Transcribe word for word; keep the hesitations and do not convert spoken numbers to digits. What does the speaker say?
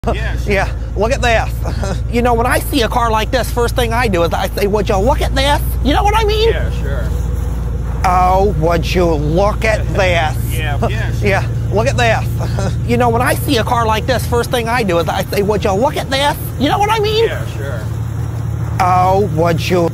Yeah, sure. Yeah, look at this. You know, when I see a car like this, first thing I do is I say, would you look at this? You know what I mean? Yeah, sure. Oh, would you look at this? Yeah, yeah, sure. Yeah, look at this. You know, when I see a car like this, first thing I do is I say, would you look at this? You know what I mean? Yeah, sure. Oh, would you